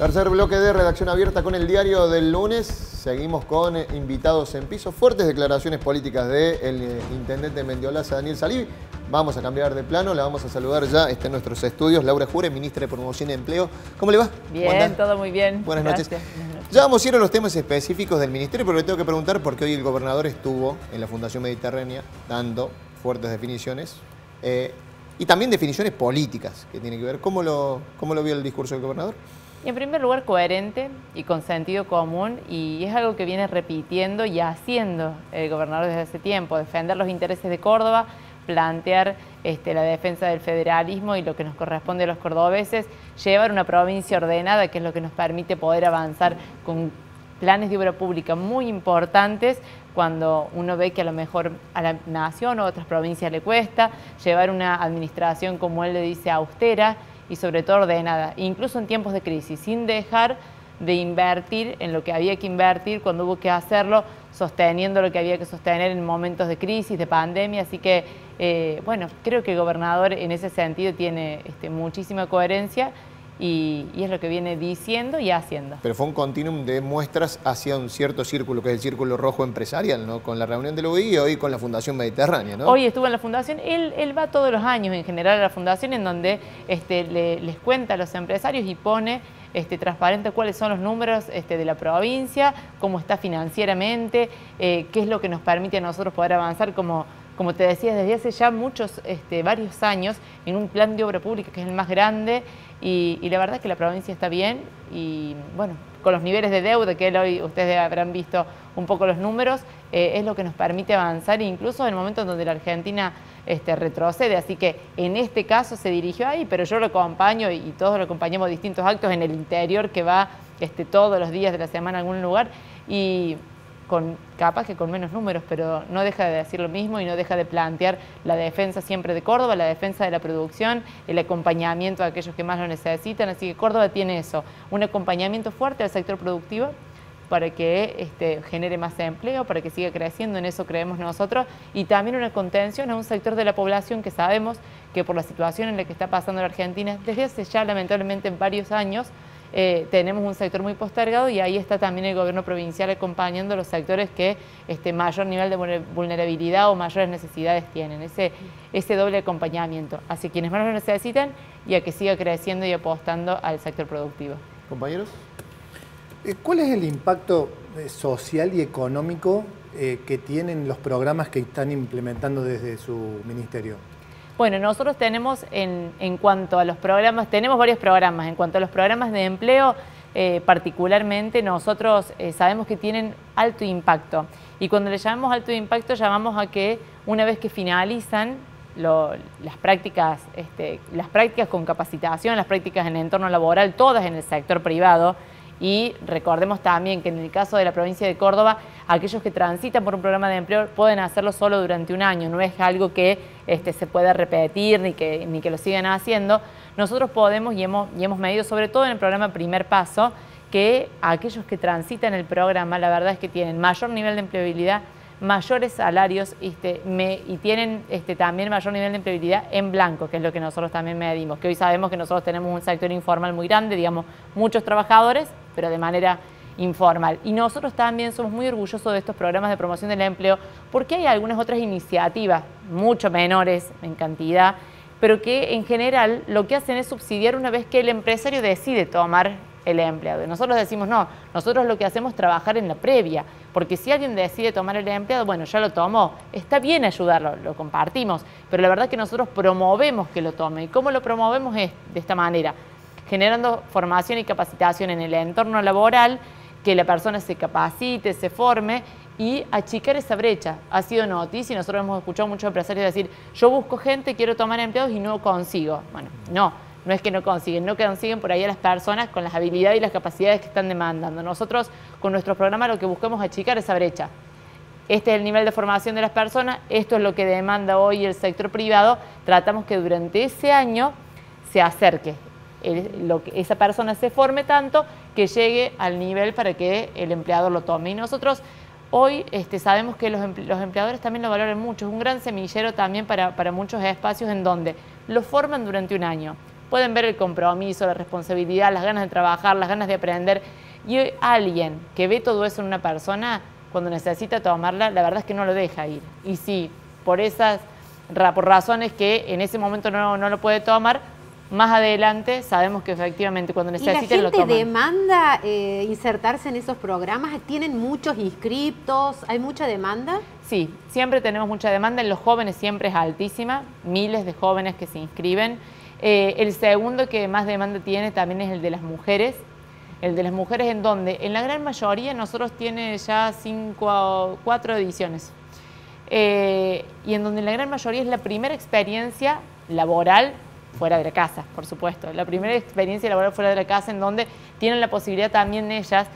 Tercer bloque de Redacción Abierta con el diario del lunes. Seguimos con invitados en piso. Fuertes declaraciones políticas del intendente de Mendiolaza, Daniel Salivi. Vamos a cambiar de plano. La vamos a saludar ya. Está en nuestros estudios Laura Jure, ministra de Promoción y Empleo. ¿Cómo le va? Bien, todo muy bien. Buenas noches. Buenas noches. Ya vamos a ir a los temas específicos del ministerio, pero le tengo que preguntar porque hoy el gobernador estuvo en la Fundación Mediterránea dando fuertes definiciones y también definiciones políticas que tienen que ver. ¿Cómo lo vio el discurso del gobernador? En primer lugar, coherente y con sentido común, y es algo que viene repitiendo y haciendo el gobernador desde hace tiempo: defender los intereses de Córdoba, plantear la defensa del federalismo y lo que nos corresponde a los cordobeses, llevar una provincia ordenada, que es lo que nos permite poder avanzar con planes de obra pública muy importantes cuando uno ve que a lo mejor a la nación o a otras provincias le cuesta, llevar una administración, como él le dice, austera y sobre todo ordenada, incluso en tiempos de crisis, sin dejar de invertir en lo que había que invertir cuando hubo que hacerlo, sosteniendo lo que había que sostener en momentos de crisis, de pandemia. Así que, bueno, creo que el gobernador en ese sentido tiene muchísima coherencia y es lo que viene diciendo y haciendo. Pero fue un continuum de muestras hacia un cierto círculo, que es el Círculo Rojo Empresarial, ¿no? Con la reunión de la UDI y hoy con la Fundación Mediterránea, ¿no? Hoy estuvo en la Fundación. Él va todos los años en general a la Fundación, en donde les cuenta a los empresarios y pone transparente cuáles son los números de la provincia, cómo está financieramente, qué es lo que nos permite a nosotros poder avanzar, como te decía, desde hace ya varios años, en un plan de obra pública que es el más grande, y la verdad es que la provincia está bien, y bueno, con los niveles de deuda que hoy ustedes habrán visto un poco los números, es lo que nos permite avanzar, incluso en el momento en donde la Argentina retrocede. Así que en este caso se dirigió ahí, pero yo lo acompaño y todos lo acompañamos a distintos actos en el interior, que va todos los días de la semana a algún lugar, y capaz que con menos números, pero no deja de decir lo mismo y no deja de plantear la defensa siempre de Córdoba, la defensa de la producción, el acompañamiento a aquellos que más lo necesitan. Así que Córdoba tiene eso, un acompañamiento fuerte al sector productivo para que genere más empleo, para que siga creciendo, en eso creemos nosotros, y también una contención a un sector de la población que sabemos que por la situación en la que está pasando la Argentina, desde hace ya lamentablemente varios años, tenemos un sector muy postergado, y ahí está también el gobierno provincial acompañando a los sectores que mayor nivel de vulnerabilidad o mayores necesidades tienen, ese doble acompañamiento hacia quienes más lo necesitan y a que siga creciendo y apostando al sector productivo. Compañeros. ¿Cuál es el impacto social y económico que tienen los programas que están implementando desde su ministerio? Bueno, nosotros tenemos en cuanto a los programas, tenemos varios programas. En cuanto a los programas de empleo, particularmente nosotros sabemos que tienen alto impacto. Y cuando le llamamos alto impacto, llamamos a que una vez que finalizan las prácticas con capacitación, las prácticas en el entorno laboral, todas en el sector privado. Y recordemos también que en el caso de la provincia de Córdoba, aquellos que transitan por un programa de empleo pueden hacerlo solo durante un año, no es algo que se pueda repetir ni que lo sigan haciendo. Nosotros podemos y hemos medido, sobre todo en el programa Primer Paso, que aquellos que transitan el programa, la verdad es que tienen mayor nivel de empleabilidad, mayores salarios y tienen también mayor nivel de empleabilidad en blanco, que es lo que nosotros también medimos, que hoy sabemos que nosotros tenemos un sector informal muy grande, digamos, muchos trabajadores, pero de manera informal. Y nosotros también somos muy orgullosos de estos programas de promoción del empleo, porque hay algunas otras iniciativas, mucho menores en cantidad, pero que en general lo que hacen es subsidiar una vez que el empresario decide tomar el empleado. Y nosotros decimos no, nosotros lo que hacemos es trabajar en la previa, porque si alguien decide tomar el empleado, bueno, ya lo tomó, está bien ayudarlo, lo compartimos, pero la verdad es que nosotros promovemos que lo tome. ¿Y cómo lo promovemos? Es de esta manera, generando formación y capacitación en el entorno laboral, que la persona se capacite, se forme y achicar esa brecha. Ha sido noticia y nosotros hemos escuchado a muchos empresarios decir, yo busco gente, quiero tomar empleados y no consigo. Bueno, no es que no consiguen por ahí a las personas con las habilidades y las capacidades que están demandando. Nosotros con nuestros programas lo que buscamos es achicar esa brecha. Este es el nivel de formación de las personas, esto es lo que demanda hoy el sector privado, tratamos que durante ese año se acerque, esa persona se forme tanto que llegue al nivel para que el empleador lo tome. Y nosotros hoy sabemos que los empleadores también lo valoran mucho, es un gran semillero también para muchos espacios en donde lo forman durante un año. pueden ver el compromiso, la responsabilidad, las ganas de trabajar, las ganas de aprender. Y alguien que ve todo eso en una persona, cuando necesita tomarla, la verdad es que no lo deja ir. Y si por razones que en ese momento no lo puede tomar, más adelante sabemos que efectivamente cuando necesiten lo toman. ¿Y la gente demanda insertarse en esos programas? ¿Tienen muchos inscriptos? ¿Hay mucha demanda? Sí, siempre tenemos mucha demanda. En los jóvenes siempre es altísima, miles de jóvenes que se inscriben. El segundo que más demanda tiene también es el de las mujeres. El de las mujeres en donde, en la gran mayoría, nosotros tiene ya 4 ediciones. Y en donde la gran mayoría es la primera experiencia laboral fuera de la casa, por supuesto. La primera experiencia laboral fuera de la casa en donde tienen la posibilidad también ellas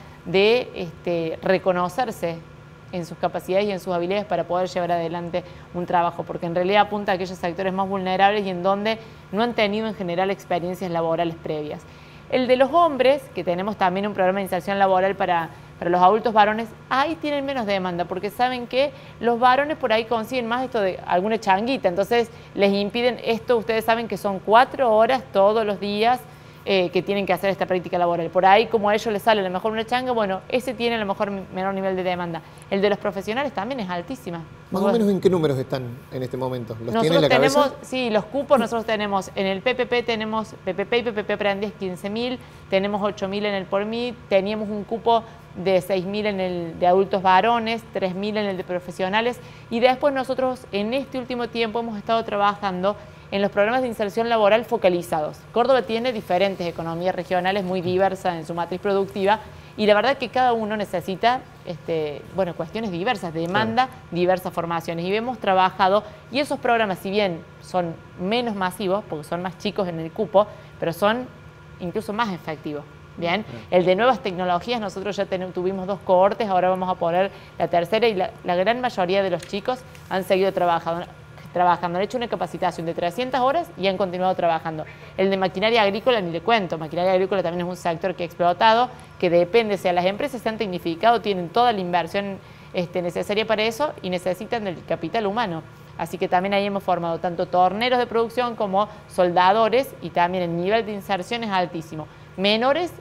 de reconocerse en sus capacidades y en sus habilidades para poder llevar adelante un trabajo, porque en realidad apunta a aquellos sectores más vulnerables y en donde no han tenido en general experiencias laborales previas. El de los hombres, que tenemos también un programa de inserción laboral para los adultos varones, ahí tienen menos demanda, porque saben que los varones por ahí consiguen más esto de alguna changuita, entonces les impiden esto. Ustedes saben que son 4 horas todos los días que tienen que hacer esta práctica laboral. Por ahí, como a ellos les sale a lo mejor una changa, bueno, ese tiene a lo mejor menor nivel de demanda. El de los profesionales también es altísima. ¿Más o menos en qué números están en este momento? ¿Los tiene en la tenemos, cabeza? sí, los cupos nosotros tenemos, en el PPP tenemos PPP y PPP Aprendiz 15.000, tenemos 8.000 en el Por Mí, teníamos un cupo de 6.000 en el de adultos varones, 3.000 en el de profesionales, y después nosotros en este último tiempo hemos estado trabajando en los programas de inserción laboral focalizados. Córdoba tiene diferentes economías regionales muy diversas en su matriz productiva y la verdad que cada uno necesita cuestiones diversas, demanda diversas formaciones, y hemos trabajado, y esos programas, si bien son menos masivos porque son más chicos en el cupo, pero son incluso más efectivos. Bien, el de nuevas tecnologías, nosotros ya tuvimos 2 cohortes, ahora vamos a poner la tercera, y la gran mayoría de los chicos han seguido trabajando. Han hecho una capacitación de 300 horas y han continuado trabajando. El de maquinaria agrícola ni le cuento. Maquinaria agrícola también es un sector que ha explotado, que depende, si las empresas se han tecnificado, tienen toda la inversión necesaria para eso y necesitan del capital humano. Así que también ahí hemos formado tanto torneros de producción como soldadores, y también el nivel de inserción es altísimo. Menores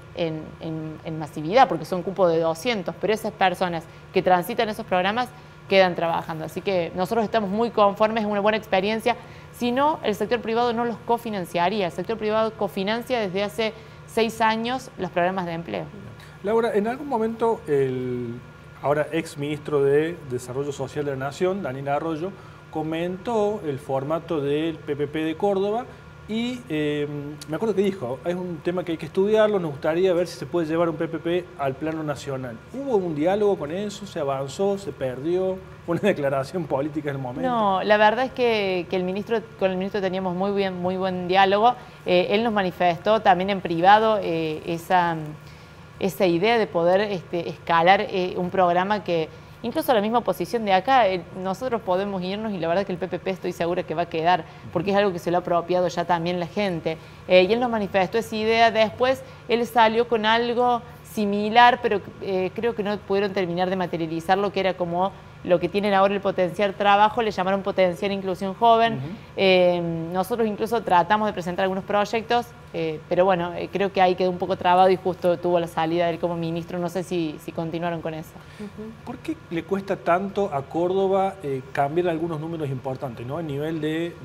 en masividad, porque son cupos de 200, pero esas personas que transitan esos programas quedan trabajando. Así que nosotros estamos muy conformes, es una buena experiencia. Si no, el sector privado no los cofinanciaría. El sector privado cofinancia desde hace 6 años los programas de empleo. Laura, en algún momento el ahora ex ministro de Desarrollo Social de la Nación, Daniel Arroyo, comentó el formato del PPP de Córdoba y me acuerdo que dijo, es un tema que hay que estudiarlo, nos gustaría ver si se puede llevar un PPP al plano nacional. ¿Hubo un diálogo con eso? ¿Se avanzó? ¿Se perdió? ¿Una declaración política en el momento? No, la verdad es que con el ministro teníamos muy buen diálogo. Él nos manifestó también en privado esa idea de poder escalar un programa que incluso la misma oposición de acá, nosotros podemos irnos, y la verdad que el PPP estoy segura que va a quedar, porque es algo que se lo ha apropiado ya también la gente. Y él nos manifestó esa idea. Después él salió con algo similar, pero creo que no pudieron terminar de materializar lo que era como lo que tienen ahora el potenciar trabajo, le llamaron potenciar inclusión joven. Nosotros incluso tratamos de presentar algunos proyectos, pero bueno, creo que ahí quedó un poco trabado y justo tuvo la salida de él como ministro. No sé si continuaron con eso. ¿Por qué le cuesta tanto a Córdoba cambiar algunos números importantes, ¿no? El nivel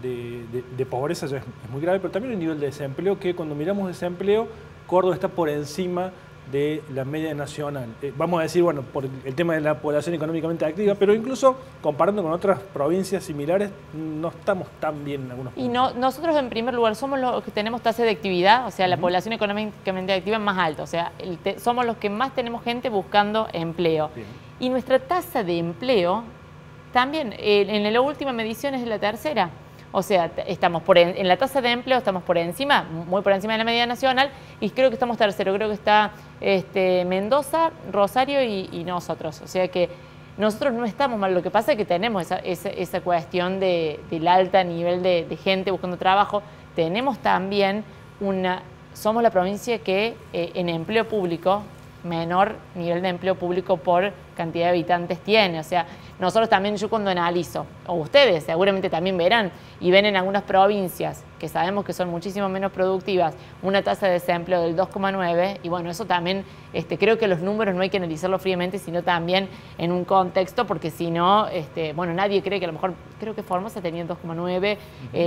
de pobreza ya es muy grave, pero también el nivel de desempleo, que cuando miramos desempleo, Córdoba está por encima de la media nacional. Vamos a decir, bueno, por el tema de la población económicamente activa, pero incluso comparando con otras provincias similares, no estamos tan bien en algunos puntos. Y nosotros en primer lugar somos los que tenemos tasa de actividad, o sea, la población económicamente activa más alta, o sea, somos los que más tenemos gente buscando empleo. Bien. Y nuestra tasa de empleo también, en la última medición es la tercera. O sea, estamos en la tasa de empleo estamos por encima, muy por encima de la media nacional, y creo que estamos tercero. Creo que está Mendoza, Rosario y nosotros. O sea que nosotros no estamos mal. Lo que pasa es que tenemos esa cuestión del alto nivel de gente buscando trabajo. Tenemos también somos la provincia que en empleo público menor nivel de empleo público por cantidad de habitantes tiene. O sea, nosotros también, yo cuando analizo, o ustedes seguramente también verán, y ven en algunas provincias, que sabemos que son muchísimo menos productivas, una tasa de desempleo del 2,9, y bueno, eso también, creo que los números no hay que analizarlos fríamente, sino también en un contexto, porque si no, bueno, nadie cree que a lo mejor, creo que Formosa tenía 2,9,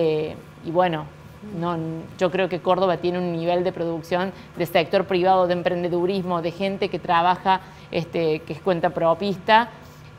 y bueno, no, yo creo que Córdoba tiene un nivel de producción de sector privado, de emprendedurismo, de gente que trabaja, que es cuenta propista,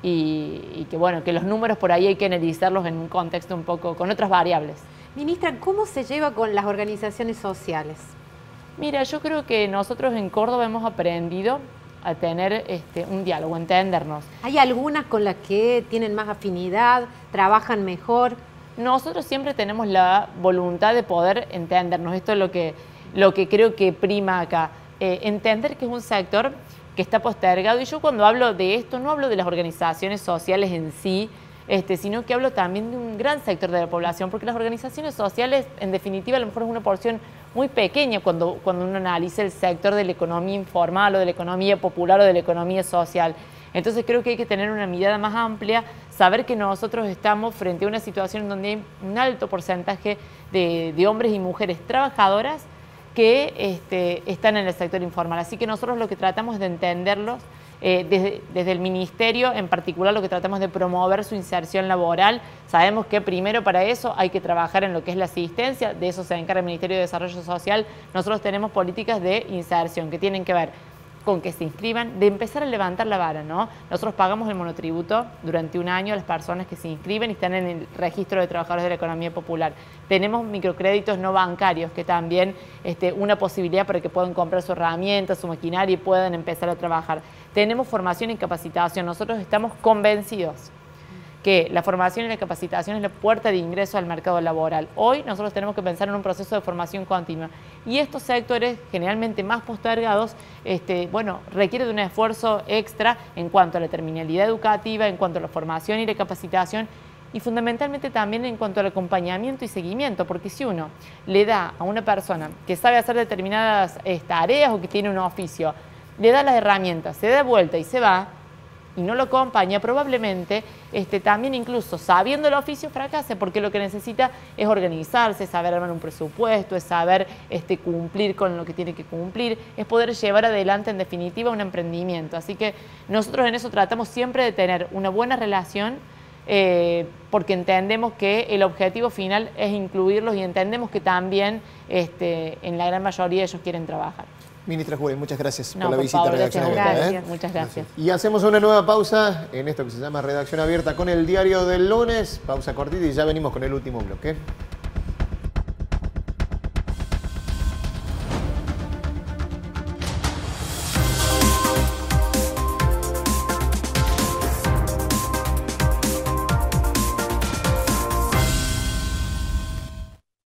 y que bueno, que los números por ahí hay que analizarlos en un contexto un poco, con otras variables. Ministra, ¿cómo se lleva con las organizaciones sociales? Mira, yo creo que nosotros en Córdoba hemos aprendido a tener un diálogo, a entendernos. ¿Hay algunas con las que tienen más afinidad, trabajan mejor? Nosotros siempre tenemos la voluntad de poder entendernos. Esto es lo que creo que prima acá. Entender que es un sector que está postergado. Y yo cuando hablo de esto, no hablo de las organizaciones sociales en sí, sino que hablo también de un gran sector de la población, porque las organizaciones sociales, en definitiva, a lo mejor es una porción muy pequeña cuando uno analiza el sector de la economía informal o de la economía popular o de la economía social. Entonces creo que hay que tener una mirada más amplia, saber que nosotros estamos frente a una situación en donde hay un alto porcentaje de hombres y mujeres trabajadoras que están en el sector informal. Así que nosotros lo que tratamos es de entenderlos desde el Ministerio, en particular lo que tratamos de promover su inserción laboral. Sabemos que primero para eso hay que trabajar en lo que es la asistencia, de eso se encarga el Ministerio de Desarrollo Social. Nosotros tenemos políticas de inserción que tienen que ver con que se inscriban, de empezar a levantar la vara, ¿no? Nosotros pagamos el monotributo durante un año a las personas que se inscriben y están en el registro de trabajadores de la economía popular. Tenemos microcréditos no bancarios, que también una posibilidad para que puedan comprar su herramienta, su maquinaria y puedan empezar a trabajar. Tenemos formación y capacitación. Nosotros estamos convencidos que la formación y la capacitación es la puerta de ingreso al mercado laboral. Hoy nosotros tenemos que pensar en un proceso de formación continua y estos sectores generalmente más postergados, bueno, requiere de un esfuerzo extra en cuanto a la terminalidad educativa, en cuanto a la formación y la capacitación y fundamentalmente también en cuanto al acompañamiento y seguimiento, porque si uno le da a una persona que sabe hacer determinadas tareas o que tiene un oficio, le da las herramientas, se da vuelta y se va, y no lo acompaña, probablemente también incluso sabiendo el oficio fracase, porque lo que necesita es organizarse, es saber armar un presupuesto, es saber cumplir con lo que tiene que cumplir, es poder llevar adelante en definitiva un emprendimiento. Así que nosotros en eso tratamos siempre de tener una buena relación, porque entendemos que el objetivo final es incluirlos y entendemos que también en la gran mayoría ellos quieren trabajar. Ministra Juárez, muchas gracias por la por visita favor, a Redacción gracias, Abierta. muchas gracias. Y hacemos una nueva pausa en esto que se llama Redacción Abierta con el diario del lunes. Pausa cortita y ya venimos con el último bloque.